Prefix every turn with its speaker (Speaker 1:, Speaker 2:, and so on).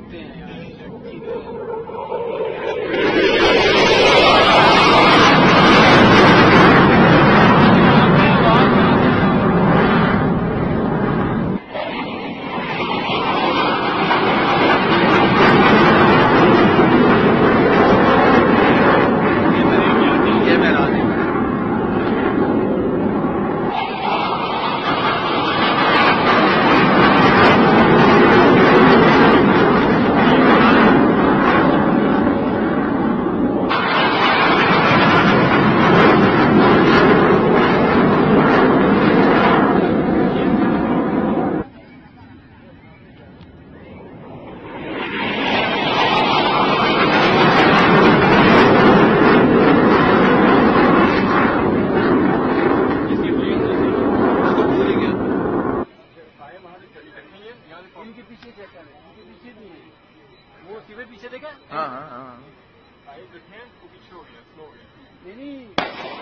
Speaker 1: सकते हैं यार। उनके पीछे चेक करें, उनके पीछे भी है वो सीधे पीछे देखा।
Speaker 2: हाँ हाँ हाँ
Speaker 1: पीछे हो गया, स्लो हो गया। नहीं